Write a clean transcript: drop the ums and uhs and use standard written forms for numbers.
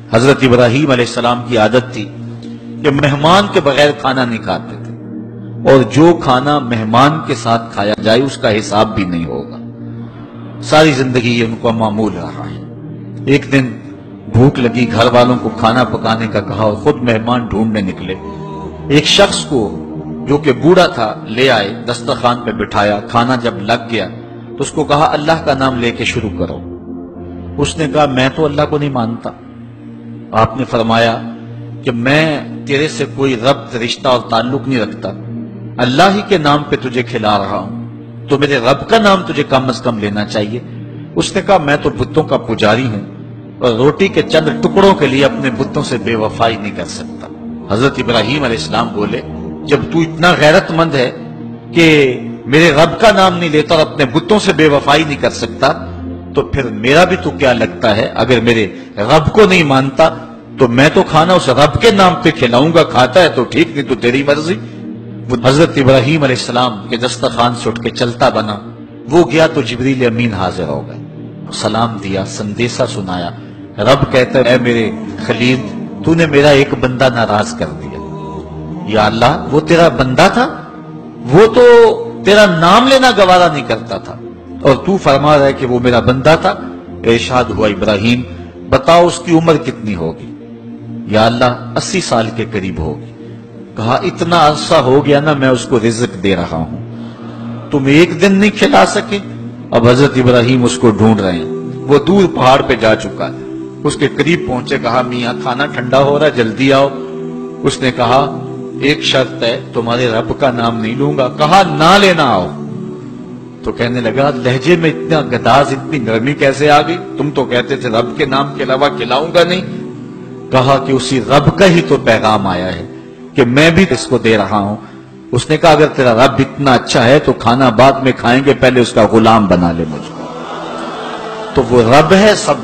حضرت ابراہیم علیہ السلام کی عادت تھی کہ مہمان کے بغیر کھانا نہیں کھاتے تھے، اور جو کھانا مہمان کے ساتھ کھایا جائے اس کا حساب بھی نہیں ہوگا۔ ساری زندگی یہ ان کو معمول رہا ہے۔ ایک دن بھوک لگی، گھر والوں کو کھانا پکانے کا کہا اور خود مہمان ڈھونڈنے نکلے۔ ایک شخص کو جو کہ بوڑھا تھا لے آئے، دسترخوان پہ بٹھایا، کھانا جب لگ گیا تو اس کو کہا اللہ کا نام لے کے شروع کرو۔ اس نے کہا میں تو اللہ کو نہیں مانتا۔ آپ نے فرمایا کہ میں تیرے سے کوئی ربط، رشتہ اور تعلق نہیں رکھتا، اللہ ہی کے نام پہ تجھے کھلا رہا ہوں، تو میرے رب کا نام تجھے کم از کم لینا چاہیے۔ اس نے کہا میں تو بتوں کا پجاری ہوں اور روٹی کے چند ٹکڑوں کے لیے اپنے بتوں سے بے وفائی نہیں کر سکتا۔ حضرت ابراہیم علیہ السلام بولے جب تو اتنا غیرت مند ہے کہ میرے رب کا نام نہیں لیتا اور اپنے بتوں سے بے وفائی نہیں کر سکتا، تو پھر میرا بھی تو کیا لگتا ہے، اگر میرے رب کو نہیں مانتا تو میں تو کھانا اس رب کے نام پہ کھلاؤں گا، کھاتا ہے تو ٹھیک، نہیں تو تیری مرضی۔ وہ حضرت ابراہیم علیہ السلام کے دسترخوان سے اٹھ کے چلتا بنا، وہ گیا تو جبریل امین حاضر ہو گئے، سلام دیا، سندیسہ سنایا۔ رب کہتا ہے اے میرے خلیل، تو نے میرا ایک بندہ ناراض کر دیا۔ یا اللہ، وہ تیرا بندہ تھا، وہ تو تیرا نام لینا گوارا نہیں کرتا تھا، اور تو فرما رہا ہے کہ وہ میرا بندہ تھا۔ ارشاد ہوا ابراہیم بتاؤ اس کی عمر کتنی ہوگی؟ یا اللہ 80 سال کے قریب ہوگی۔ کہا اتنا عرصہ ہو گیا نا میں اس کو رزق دے رہا ہوں، تم ایک دن نہیں کھلا سکے؟ اب حضرت ابراہیم اس کو ڈھونڈ رہے ہیں، وہ دور پہاڑ پہ جا چکا ہے، اس کے قریب پہنچے، کہا میاں کھانا ٹھنڈا ہو رہا ہے جلدی آؤ۔ اس نے کہا ایک شرط ہے، تمہارے رب کا نام نہیں لوں گا۔ کہا نہ لینا آؤ۔ تو کہنے لگا لہجے میں اتنا گداز، اتنی نرمی کیسے آ گئی؟ تم تو کہتے تھے رب کے نام کے علاوہ کھلاؤں گا نہیں۔ کہا کہ اسی رب کا ہی تو پیغام آیا ہے کہ میں بھی اس کو دے رہا ہوں۔ اس نے کہا اگر تیرا رب اتنا اچھا ہے تو کھانا بعد میں کھائیں گے، پہلے اس کا غلام بنا لے مجھ کو۔ تو وہ رب ہے سب